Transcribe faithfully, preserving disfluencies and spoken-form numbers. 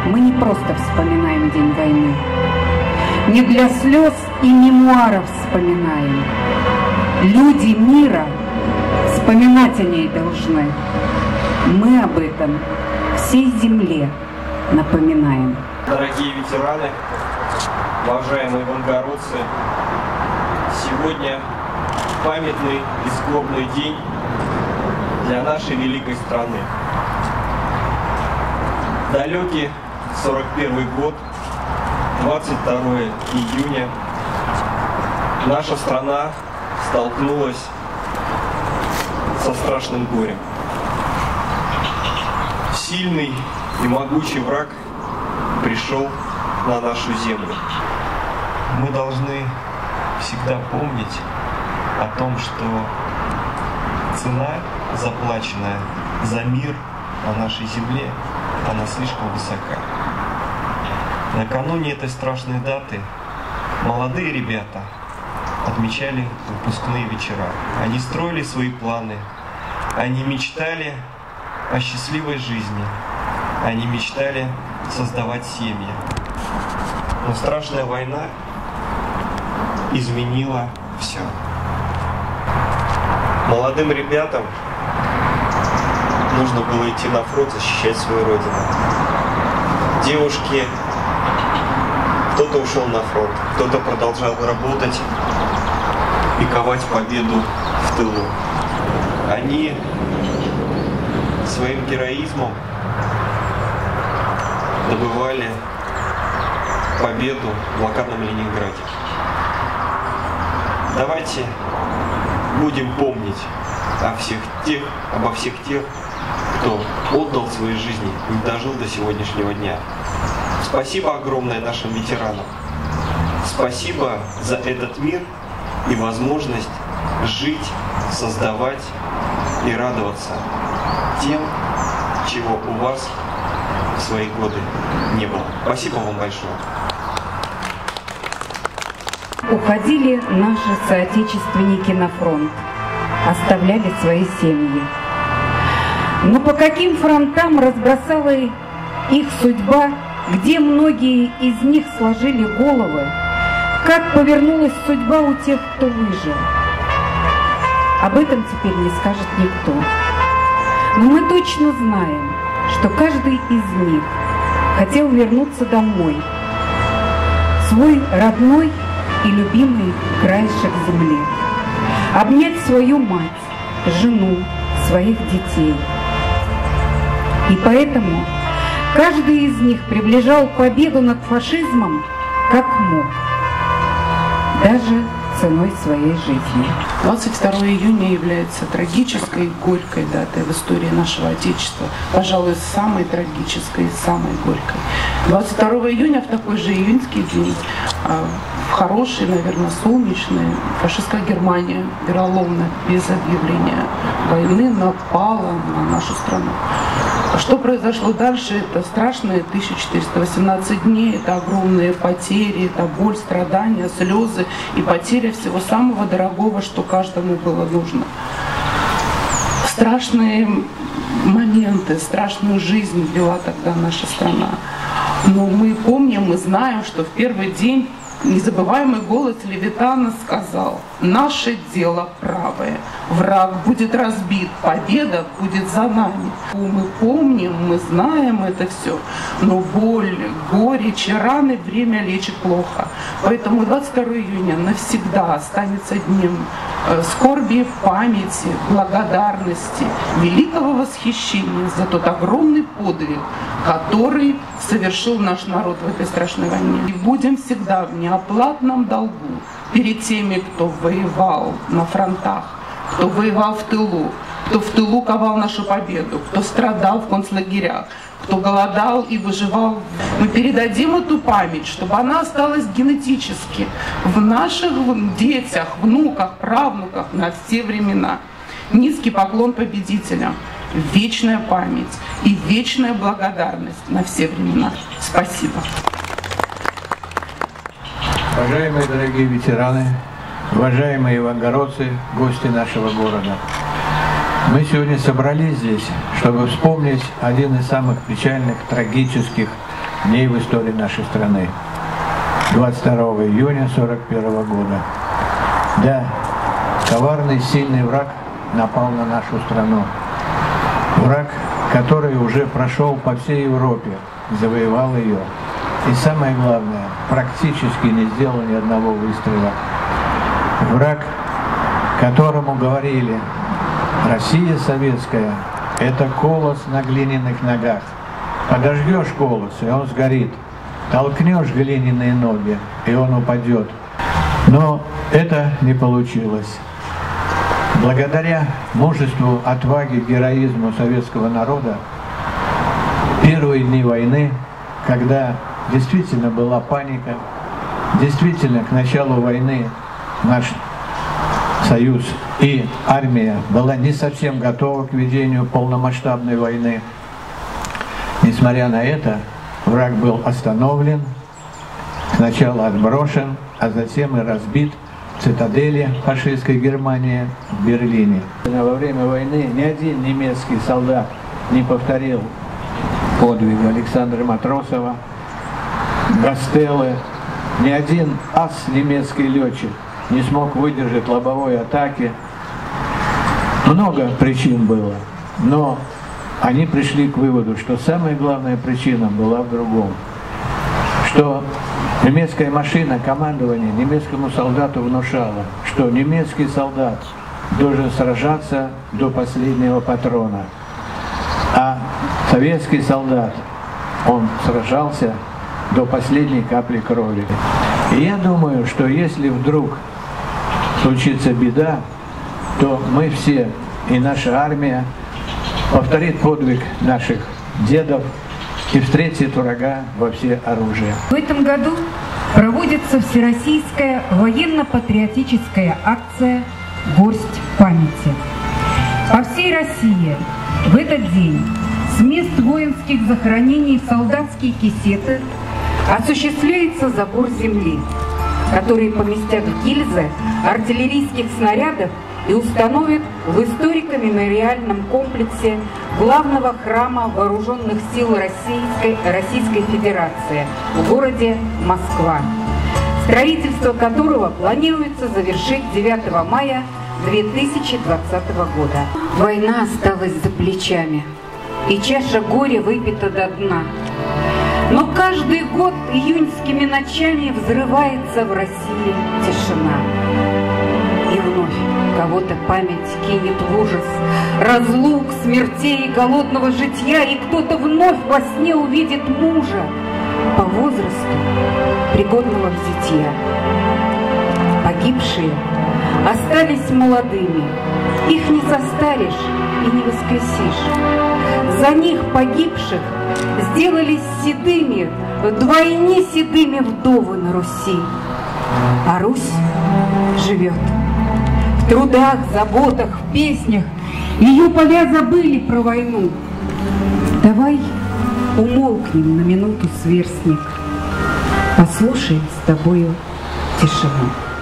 мы не просто вспоминаем День войны. Не для слез и мемуаров вспоминаем. Люди мира вспоминать о ней должны. Мы об этом всей земле напоминаем. Дорогие ветераны, уважаемые волгоградцы, сегодня памятный и скорбный день для нашей великой страны. Далекий сорок первый год, двадцать второе июня, наша страна столкнулась со страшным горем. Сильный и могучий враг пришел на нашу землю. Мы должны всегда помнить о том, что цена, заплаченная за мир на нашей земле, она слишком высока. Накануне этой страшной даты молодые ребята отмечали выпускные вечера. Они строили свои планы, они мечтали о счастливой жизни, они мечтали создавать семьи. Но страшная война изменила все. Молодым ребятам нужно было идти на фронт, защищать свою родину. Девушки, кто-то ушел на фронт, кто-то продолжал работать и ковать победу в тылу. Они своим героизмом добывали победу в блокадном Ленинграде. Давайте будем помнить о всех тех, обо всех тех, кто отдал свои жизни и дожил до сегодняшнего дня. Спасибо огромное нашим ветеранам. Спасибо за этот мир и возможность жить, создавать и радоваться тем, чего у вас в свои годы не было. Спасибо вам большое. Уходили наши соотечественники на фронт, оставляли свои семьи. Но по каким фронтам разбросала их судьба, где многие из них сложили головы, как повернулась судьба у тех, кто выжил. Об этом теперь не скажет никто. Но мы точно знаем, что каждый из них хотел вернуться домой, в свой родной и любимый краешек земли, обнять свою мать, жену, своих детей. И поэтому каждый из них приближал победу над фашизмом как мог, даже ценой своей жизни. двадцать второе июня является трагической и горькой датой в истории нашего Отечества. Пожалуй, самой трагической и самой горькой. двадцать второго июня, в такой же июньский день, в хороший, наверное, солнечный, фашистская Германия вероломно, без объявления войны, напала на нашу страну. Что произошло дальше? Это страшные тысяча четыреста восемнадцать дней, это огромные потери, это боль, страдания, слезы и потеря всего самого дорогого, что каждому было нужно. Страшные моменты, страшную жизнь вела тогда наша страна. Но мы помним, мы знаем, что в первый день незабываемый голос Левитана сказал: «Наше дело правое, враг будет разбит, победа будет за нами». Мы помним, мы знаем это все, но боль, горечь, раны время лечит плохо. Поэтому двадцать второе июня навсегда останется днем скорби, памяти, благодарности, великого восхищения за тот огромный подвиг, который совершил наш народ в этой страшной войне. И будем всегда в неоплатном долгу перед теми, кто воевал на фронтах, кто воевал в тылу, кто в тылу ковал нашу победу, кто страдал в концлагерях, кто голодал и выживал. Мы передадим эту память, чтобы она осталась генетически в наших детях, внуках, правнуках на все времена. Низкий поклон победителям, вечная память и вечная благодарность на все времена. Спасибо. Уважаемые дорогие ветераны, уважаемые волгоградцы, гости нашего города. Мы сегодня собрались здесь, чтобы вспомнить один из самых печальных, трагических дней в истории нашей страны. двадцать второго июня сорок первого года. Да, коварный, сильный враг напал на нашу страну. Враг, который уже прошел по всей Европе, завоевал ее. И самое главное, практически не сделал ни одного выстрела. Враг, которому говорили: Россия советская – это колос на глиняных ногах. Подожгешь колос, и он сгорит. Толкнешь глиняные ноги, и он упадет. Но это не получилось. Благодаря мужеству, отваге, героизму советского народа, первые дни войны, когда действительно была паника, действительно к началу войны наш союз и армия была не совсем готова к ведению полномасштабной войны. Несмотря на это, враг был остановлен, сначала отброшен, а затем и разбит в цитадели фашистской Германии в Берлине. Во время войны ни один немецкий солдат не повторил подвига Александра Матросова, Гастеллы, ни один ас немецкий летчик не смог выдержать лобовой атаки. Много причин было, но они пришли к выводу, что самая главная причина была в другом. Что немецкая машина командования немецкому солдату внушала, что немецкий солдат должен сражаться до последнего патрона, а советский солдат, он сражался до последней капли крови. И я думаю, что если вдруг случится беда, то мы все и наша армия повторит подвиг наших дедов и встретит врага во всеоружие. В этом году проводится всероссийская военно-патриотическая акция «Горсть памяти». По всей России в этот день с мест воинских захоронений в солдатские кисеты осуществляется забор земли, который поместят гильзы артиллерийских снарядов и установят в историко-мемориальном комплексе главного храма Вооруженных сил Российской, Российской Федерации в городе Москва, строительство которого планируется завершить девятого мая две тысячи двадцатого года. Война осталась за плечами, и чаша горя выпита до дна. Но каждый год июньскими ночами взрывается в России тишина. И вновь кого-то память кинет в ужас разлук, смертей, голодного житья, и кто-то вновь во сне увидит мужа по возрасту, пригодного в зятья. Погибшие остались молодыми, их не состаришь и не воскресишь. За них погибших сделались седыми, вдвойне седыми вдовы на Руси. А Русь живет. В трудах, заботах, в песнях ее поля забыли про войну. Давай умолкнем на минуту, сверстник, послушаем с тобою тишину.